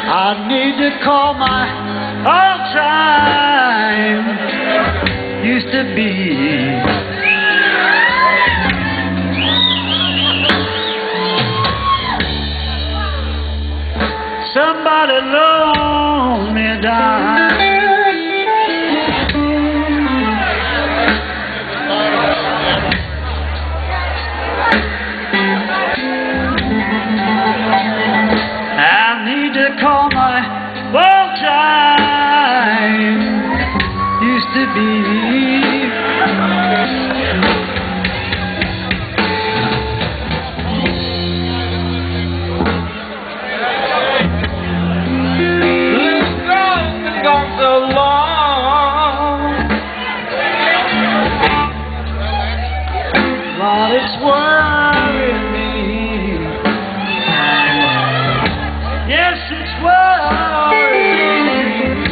I need to call my old time used to be. Somebody loan me a dime. I need to call my old time used to be. But it's worrying me. Yes, it's worrying me.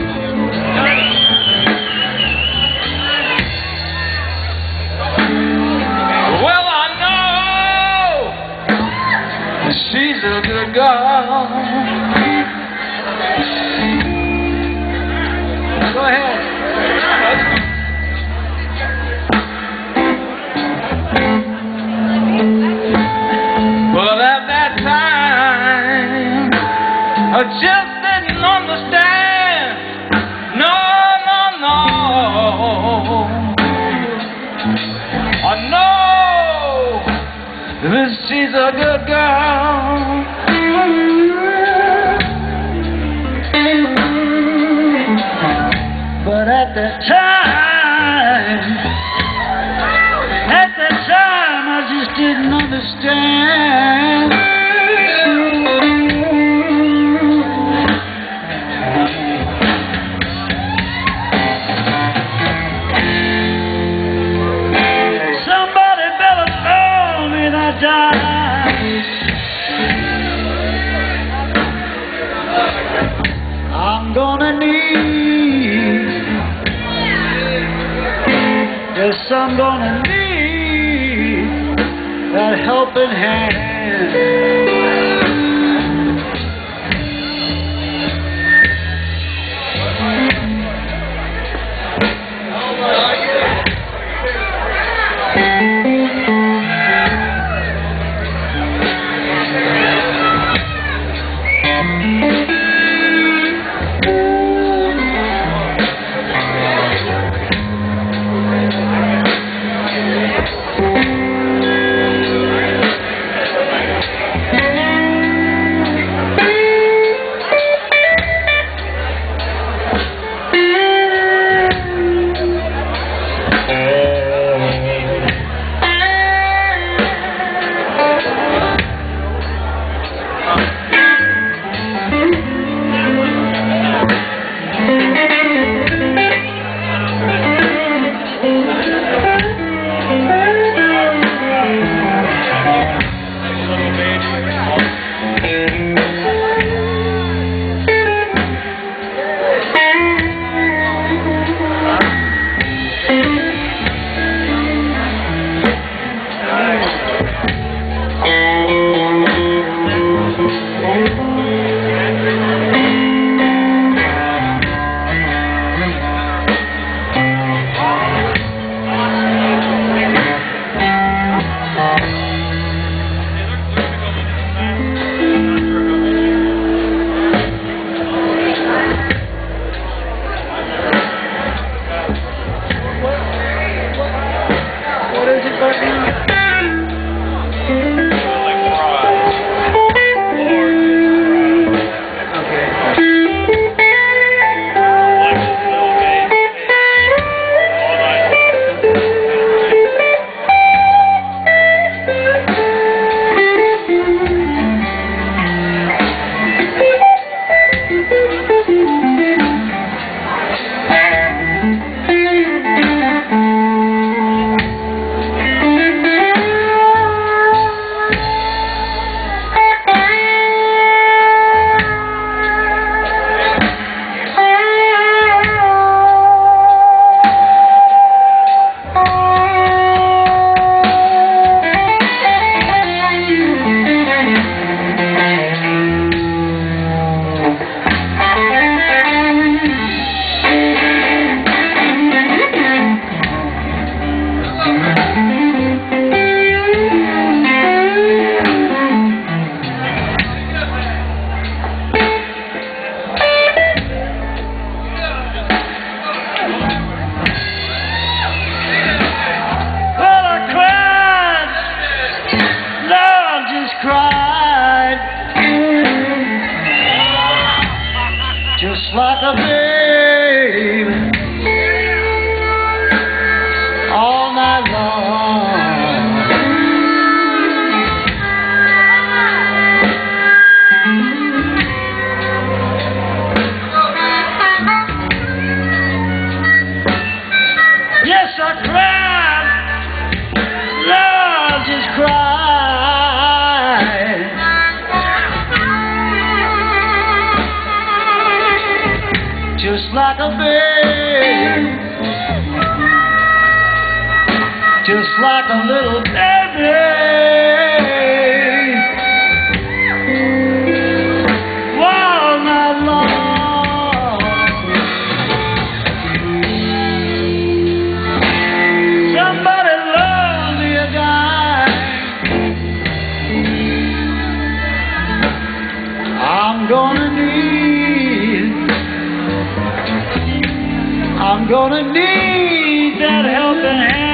Well, I know she's a good girl. Go ahead. But at that time, I just didn't understand. No, no, no. I know that she's a good girl. But at that time, I just didn't understand. Somebody better tell me that dime. I'm gonna need. Yes, I'm gonna need that helping hand. like a baby all night long. Yes, I cried, Lord, just cried. Just like a baby, just like a little baby, all night long. Somebody loves me a dime. I'm gonna need that helping hand.